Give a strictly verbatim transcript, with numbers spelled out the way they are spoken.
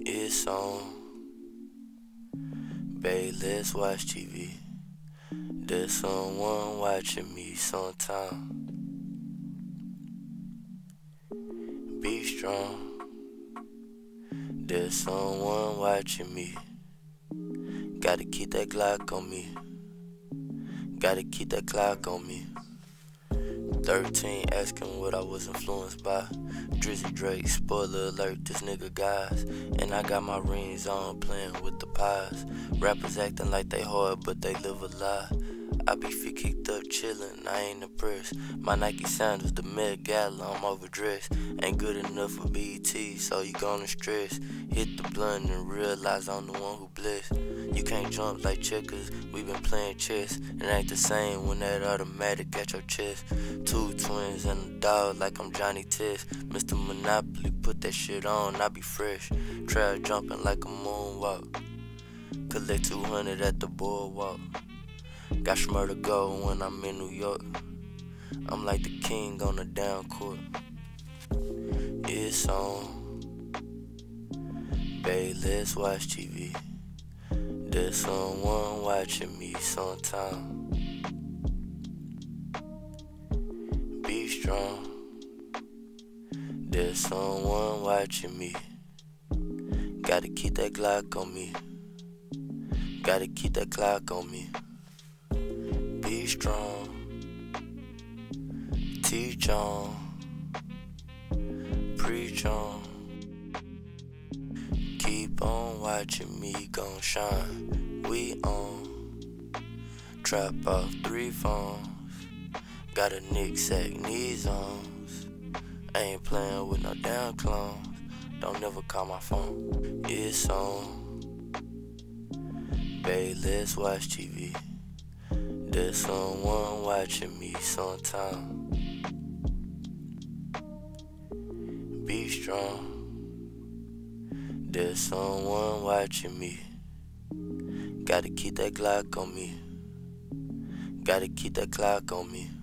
It's on. Babe, let's watch T V. There's someone watching me sometime. Be strong. There's someone watching me. Gotta keep that Glock on me. Gotta keep that clock on me. thirteen asking what I was influenced by. Drizzy Drake, spoiler alert, this nigga guys. And I got my rings on, playing with the pies. Rappers acting like they hard, but they live a lie. I be feet kicked up chillin', I ain't impressed. My Nike sandals, the Met Gala, I'm overdressed. Ain't good enough for B E T, so you gonna stress. Hit the blunt and realize I'm the one who blessed. You can't jump like checkers, we been playing chess. It ain't the same when that automatic at your chest. Two twins and a dog like I'm Johnny Test. Mister Monopoly, put that shit on, I be fresh. Trail jumping like a moonwalk. Collect two hundred at the boardwalk. Got Schmur to go when I'm in New York. I'm like the king on the down court. It's on. Babe, let's watch T V. There's someone watching me sometime. Be strong. There's someone watching me. Gotta keep that Glock on me. Gotta keep that clock on me. Be strong. Teach on. Preach on. Keep on watching me gon' shine. We on. Trap off three phones. Got a Nick sack knees on. I ain't playing with no damn clones. Don't never call my phone. It's on. Babe, let's watch T V. There's someone watching me sometime. Be strong. There's someone watching me. Gotta keep that Glock on me. Gotta keep that clock on me.